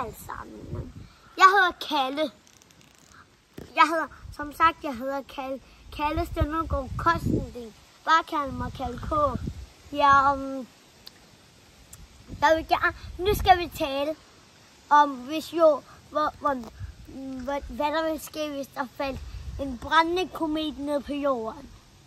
alle sammen. Jeg hedder Kalle. Jeg hedder Kalle. Kalle Søndergaard Kostending. Bare kald mig Kalle K. Ja, nu skal vi tale om, hvad der vil ske, hvis der faldt en brændende komet ned på jorden.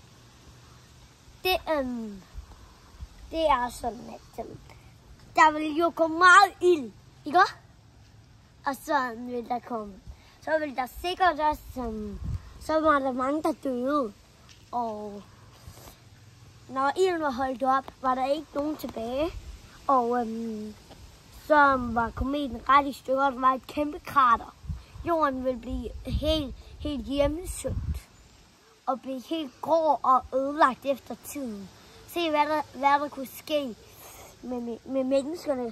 Det er sådan, at der vil jo gå meget ild, ikke? Og så vil der komme. Så vil der sikkert også, så var der mange, der døde. Og når ilden var holdt op, var der ikke nogen tilbage. Og så var kometen ret i stykker, der var et kæmpe krater. Jorden ville blive helt hjemmesøgt. Og blive helt grå og ødelagt efter tiden. Se, hvad der kunne ske med menneskerne.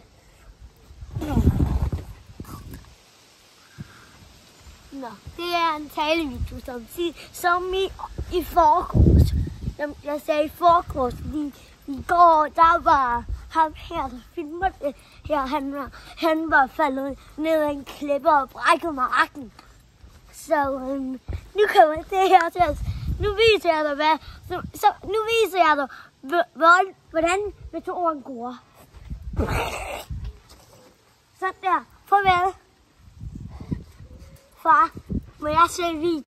Nå, det er en talevideo, som i forgårs. Jeg sagde i forgårs, fordi i går, der var ham her, der filmer det her. Han var faldet ned ad en klippe og brækket nakken. Så nu kommer det her til os. Nu viser jeg dig, hvordan meteoren går. Sådan der. Farvel. Far, må jeg se video?